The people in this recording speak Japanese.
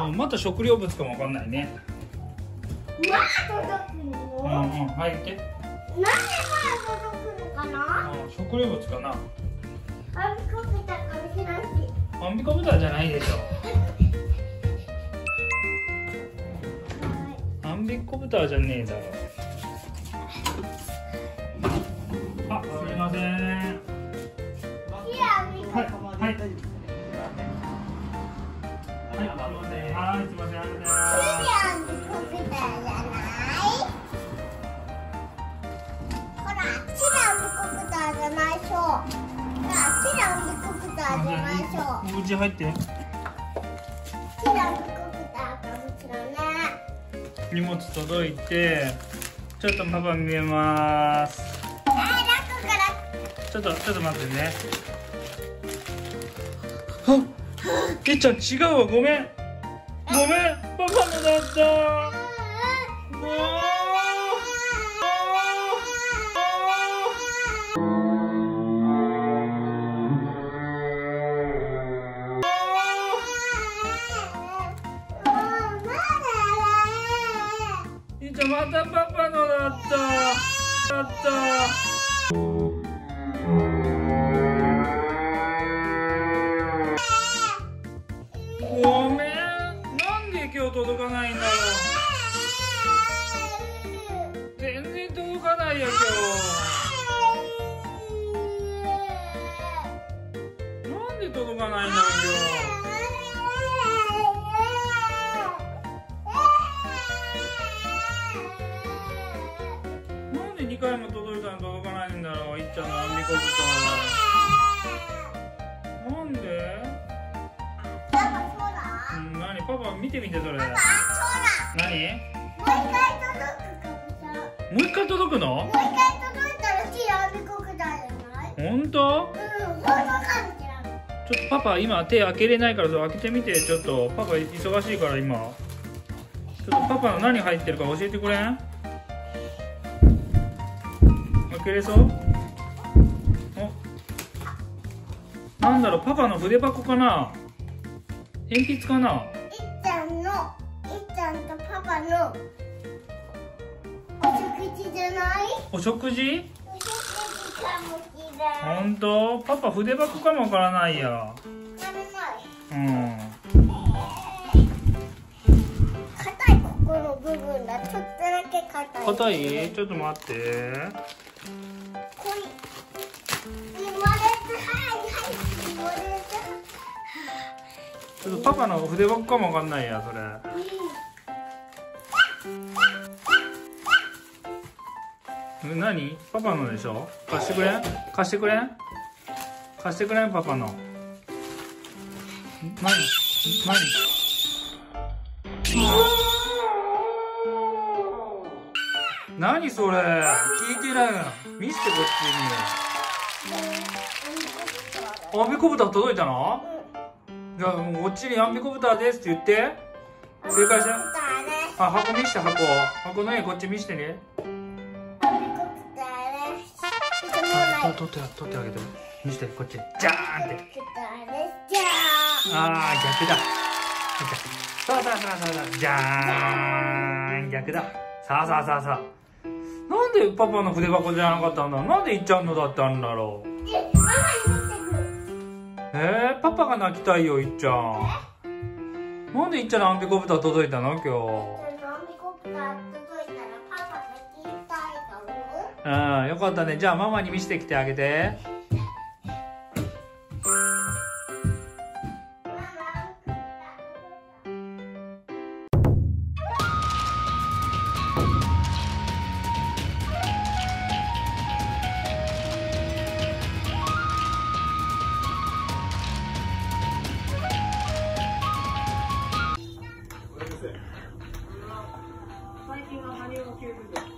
また食料物かもわかんないね。 まだ届くの？ 入って。 なんでまだ届くのかな？ 食料物かな。 アンビコブタかもしれないし。 アンビコブタじゃないでしょ。アンビコブタじゃねえだろ。あ、すみません。はい。はい。はい、すみません。ありがとうございます。 アンビコブタじゃない？ほら、あっちがアンビコブタじゃないしょ。あっちがアンビコブタじゃないしょ。 うち入って。 あっちがアンビコブタかもしれない。 荷物届いて、ちょっとパパ見えます。ちょっと待ってね。あ、えっちゃん違うわ、ごめん。パパのだった。えっちゃんまたパパのだった。ごめん、なんで今日届かないんだろう。全然届かないよ今日。なんで届かないんだろう今日。なんで2回も届いたの届かないんだろう。いっちゃんのアンビコブタ。なんで？パパ見てみてそれ。 パパ、そうだ。 何？ もう一回届くかもしれない。 もう一回届くの？ もう一回届いたらシーアンビコブタじゃない？ 本当？ 本当かもしれない。 ちょっとパパ今手開けれないから開けてみて。ちょっとパパ忙しいから今。ちょっとパパの何入ってるか教えてくれん？開けれそう？お、なんだろう、パパの筆箱かな？鉛筆かな？ いっちゃんとパパのお食事じゃない？ お食事？ お食事かもしれない。 本当？パパ筆箱かもわからないや。 硬いここの部分がちょっとだけ硬い。 硬い？ちょっと待って。 こい。 ちょっとパパの筆箱かもわかんないやそれ。何？パパのでしょ？貸してくれん？貸してくれん？貸してくれんパパの。何？何それ？聞いてないやん。見せてこっちに。アンビコブタ届いたの？じゃあもうこっちにアンビコブタですって言って。正解した。あ、箱見して、箱の絵こっち見してね。取ってあげて。見してこっち。じゃーんって。あー逆だ。そうじゃーん逆だ。さあ。なんでパパの筆箱じゃなかったんだ。なんでいっちゃんのだったんだろう。パパが泣きたいよ、いっちゃん。なんでいっちゃんのアンビコブタ届いたの今日。よかったね。じゃあママに見せてきてあげて。 最近は羽生の球技で